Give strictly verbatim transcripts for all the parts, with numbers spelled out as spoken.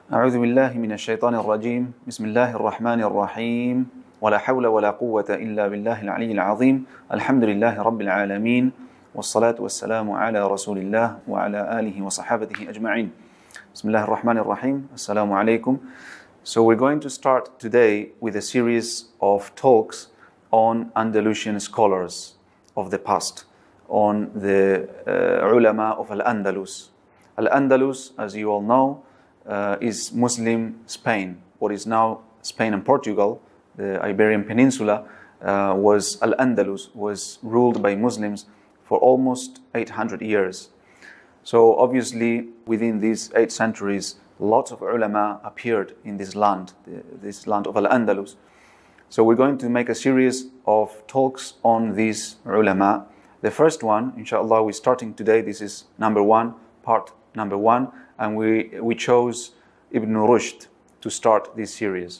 أعوذ بالله من الشيطان الرجيم بسم الله الرحمن الرحيم ولا حول ولا قوة إلا بالله العلي العظيم الحمد لله رب العالمين والصلاة والسلام على رسول الله وعلى آله وصحابته أجمعين بسم الله الرحمن الرحيم السلام عليكم. So we're going to start today with a series of talks on Andalusian scholars of the past, on the uh, ulama of Al-Andalus. Al-Andalus, as you all know, uh, is Muslim Spain. What is now Spain and Portugal, the Iberian Peninsula, uh, was Al-Andalus, was ruled by Muslims for almost eight hundred years. So obviously, within these eight centuries, lots of ulama appeared in this land, this land of Al-Andalus. So we're going to make a series of talks on these ulama. The first one, inshallah, we're starting today. This is number one, part number one, and we, we chose Ibn Rushd to start this series.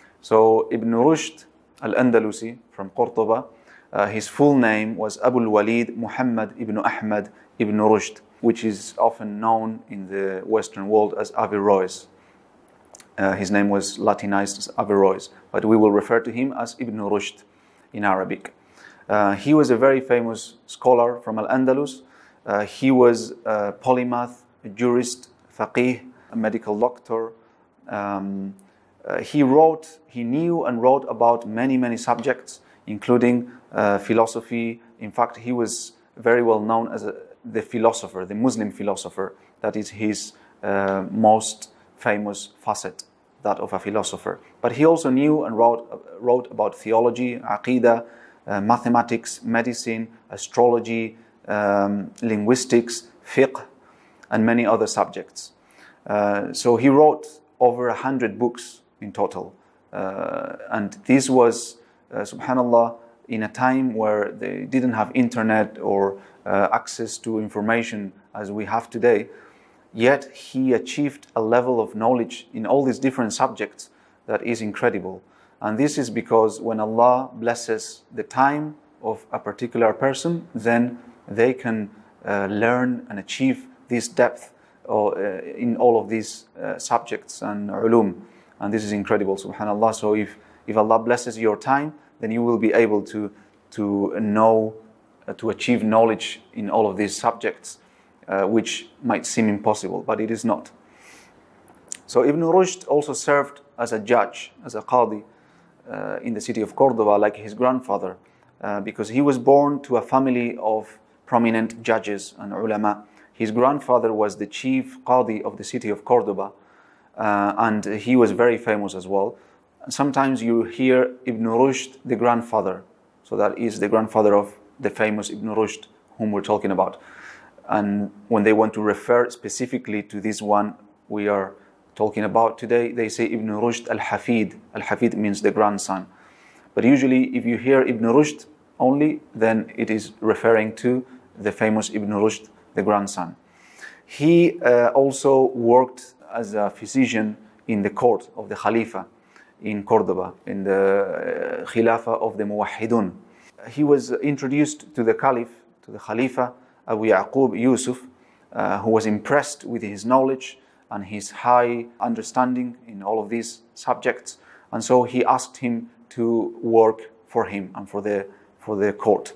So Ibn Rushd al-Andalusi from Cordoba, uh, his full name was Abu al-Walid Muhammad ibn Ahmad ibn Rushd, which is often known in the Western world as Averroes. Uh, his name was Latinized as Averroes, but we will refer to him as Ibn Rushd in Arabic. Uh, he was a very famous scholar from Al-Andalus. Uh, he was a polymath, a jurist, faqih, a medical doctor. Um, uh, he wrote, he knew and wrote about many, many subjects, including uh, philosophy. In fact, he was very well known as a, the philosopher, the Muslim philosopher. That is his uh, most famous facet, that of a philosopher. But he also knew and wrote, wrote about theology, aqidah, uh, mathematics, medicine, astrology, um, linguistics, fiqh, and many other subjects. Uh, so he wrote over a hundred books in total. Uh, and this was, uh, subhanallah, in a time where they didn't have internet or uh, access to information as we have today. Yet he achieved a level of knowledge in all these different subjects that is incredible. And this is because when Allah blesses the time of a particular person, then they can uh, learn and achieve this depth uh, in all of these uh, subjects and ulum. And this is incredible, subhanallah. So if, if Allah blesses your time, then you will be able to, to know, uh, to achieve knowledge in all of these subjects. Uh, which might seem impossible, but it is not. So Ibn Rushd also served as a judge, as a qadi uh, in the city of Cordoba, like his grandfather, uh, because he was born to a family of prominent judges and ulama. His grandfather was the chief qadi of the city of Cordoba, uh, and he was very famous as well. Sometimes you hear Ibn Rushd, the grandfather, so that is the grandfather of the famous Ibn Rushd, whom we're talking about. And when they want to refer specifically to this one we are talking about today, they say Ibn Rushd al-Hafid. Al-Hafid means the grandson. But usually if you hear Ibn Rushd only, then it is referring to the famous Ibn Rushd, the grandson. He uh, also worked as a physician in the court of the Khalifa in Cordoba, in the uh, Khilafah of the Muwahhidun. He was introduced to the Caliph, to the Khalifa, Abu Yaqub Yusuf, uh, who was impressed with his knowledge and his high understanding in all of these subjects, and so he asked him to work for him and for the for the court.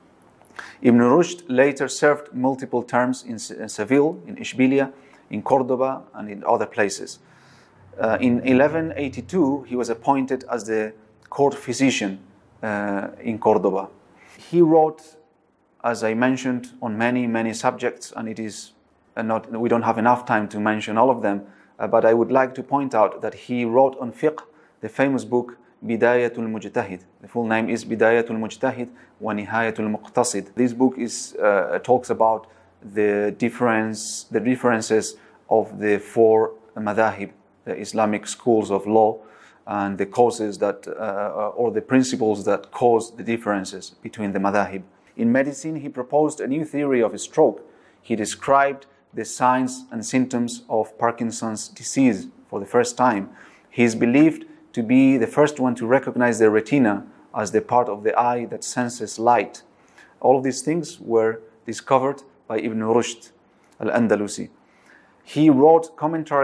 Ibn Rushd later served multiple terms in, in Seville, in Ishbilia, in Cordoba, and in other places. Uh, in eleven eighty-two, he was appointed as the court physician uh, in Cordoba. He wrote, as I mentioned, on many, many subjects, and it is not, we don't have enough time to mention all of them, uh, but I would like to point out that he wrote on fiqh the famous book Bidayatul Mujtahid. The full name is Bidayatul Mujtahid wa Nihayatul Muqtasid. This book is, uh, talks about the difference, the differences of the four madhahib, the Islamic schools of law, and the causes that, uh, or the principles that cause the differences between the madhahib. In medicine, he proposed a new theory of stroke. He described the signs and symptoms of Parkinson's disease for the first time. He is believed to be the first one to recognize the retina as the part of the eye that senses light. All of these things were discovered by Ibn Rushd al-Andalusi. He wrote commentaries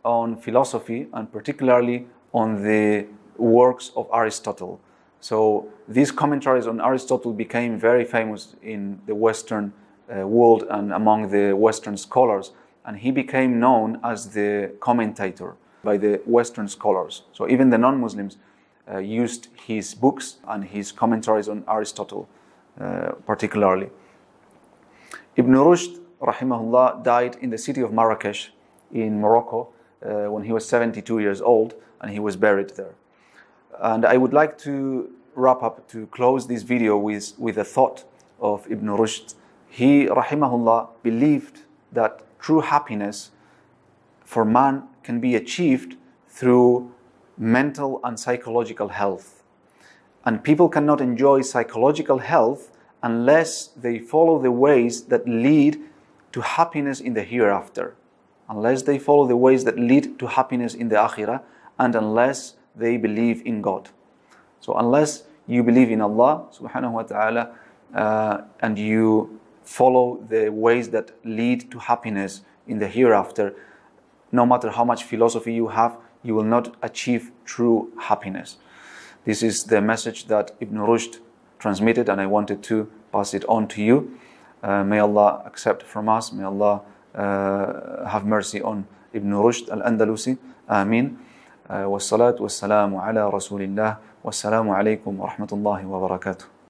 on philosophy and particularly on the works of Aristotle. So these commentaries on Aristotle became very famous in the Western uh, world and among the Western scholars, and he became known as the commentator by the Western scholars. So even the non-Muslims uh, used his books and his commentaries on Aristotle uh, particularly. Ibn Rushd, rahimahullah, died in the city of Marrakesh in Morocco uh, when he was seventy-two years old, and he was buried there. And I would like to wrap up, to close this video with, with a thought of Ibn Rushd. He, rahimahullah, believed that true happiness for man can be achieved through mental and psychological health. And people cannot enjoy psychological health unless they follow the ways that lead to happiness in the hereafter. Unless they follow the ways that lead to happiness in the akhirah, and unless they believe in God. So unless you believe in Allah subhanahu wa ta'ala uh, and you follow the ways that lead to happiness in the hereafter, no matter how much philosophy you have, you will not achieve true happiness. This is the message that Ibn Rushd transmitted, and I wanted to pass it on to you. Uh, may Allah accept from us. May Allah uh, have mercy on Ibn Rushd al-Andalusi. Ameen. والصلاة والسلام على رسول الله والسلام عليكم ورحمة الله وبركاته.